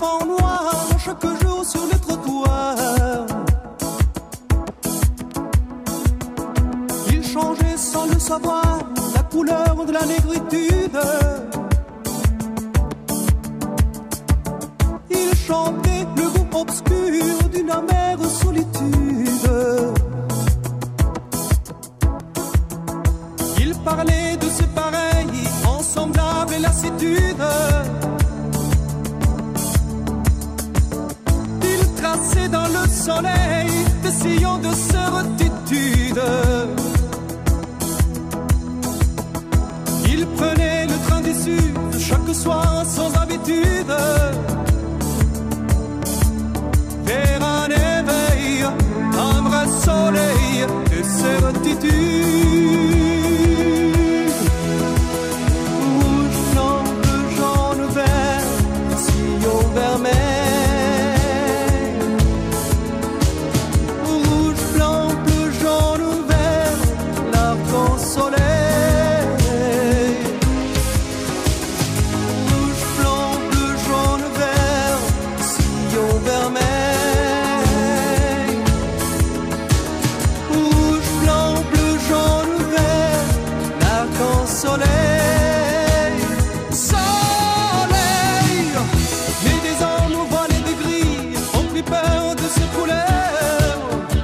enfants noirs chaque jour sur les trottoirs. Ils changeaient sans le savoir la couleur de la négritude. Ils chantaient le goût obscur d'une amère solitude. Ils parlaient de ses pareils en semblable lassitude. Ils traçaient dans le soleil des sillons de certitude. Ils prenaient le train déçu chaque soir sans habitude, vers un éveil, un vrai soleil de certitude. Rouge, blanc, bleu, jaune, vert, sillon vermeil. Rouge, blanc, bleu, jaune, vert, l'arc-en-soleil. Rouge, blanc, bleu, jaune, vert, sillon vermeil. Rouge, blanc, bleu, jaune, vert, l'arc-en-soleil. Soleil, mais des hommes au voile et des grilles ont pris peur de ces couleurs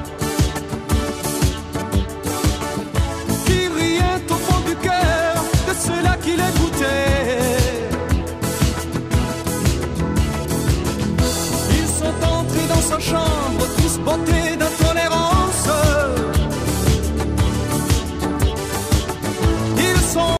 qui riaient au fond du cœur de ceux-là qui l'écoutaient. Ils sont entrés dans sa chambre, tous bottés d'un